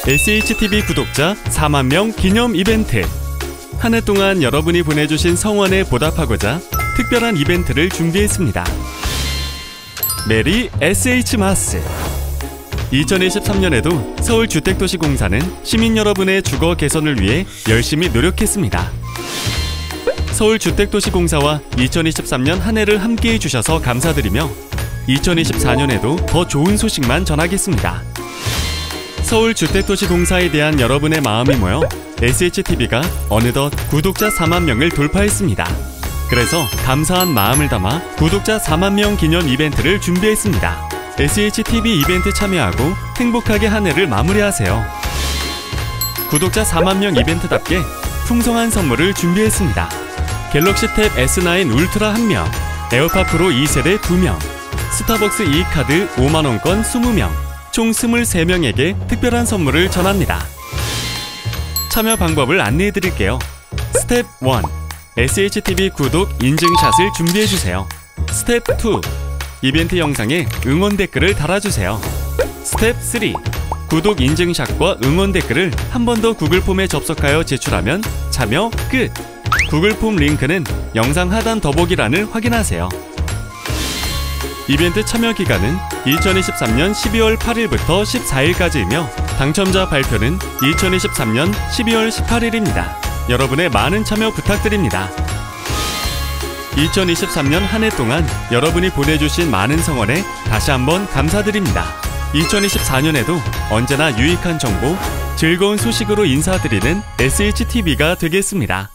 SHTV 구독자 4만 명 기념 이벤트. 한 해 동안 여러분이 보내주신 성원에 보답하고자 특별한 이벤트를 준비했습니다. 메리 SH마스. 2023년에도 서울주택도시공사는 시민 여러분의 주거 개선을 위해 열심히 노력했습니다. 서울주택도시공사와 2023년 한 해를 함께해 주셔서 감사드리며 2024년에도 더 좋은 소식만 전하겠습니다. 서울주택도시공사에 대한 여러분의 마음이 모여 SHTV가 어느덧 구독자 4만 명을 돌파했습니다. 그래서 감사한 마음을 담아 구독자 4만 명 기념 이벤트를 준비했습니다. SHTV 이벤트 참여하고 행복하게 한 해를 마무리하세요. 구독자 4만 명 이벤트답게 풍성한 선물을 준비했습니다. 갤럭시 탭 S9 울트라 1명, 에어팟 프로 2세대 2명, 스타벅스 이익카드 5만원권 20명, 총 23명에게 특별한 선물을 전합니다. 참여 방법을 안내해드릴게요. 스텝 1. SHTV 구독 인증샷을 준비해주세요. 스텝 2. 이벤트 영상에 응원 댓글을 달아주세요. 스텝 3. 구독 인증샷과 응원 댓글을 한 번 더 구글 폼에 접속하여 제출하면 참여 끝! 구글 폼 링크는 영상 하단 더보기란을 확인하세요. 이벤트 참여 기간은 2023년 12월 8일부터 14일까지이며 당첨자 발표는 2023년 12월 18일입니다. 여러분의 많은 참여 부탁드립니다. 2023년 한 해 동안 여러분이 보내주신 많은 성원에 다시 한번 감사드립니다. 2024년에도 언제나 유익한 정보, 즐거운 소식으로 인사드리는 SHTV가 되겠습니다.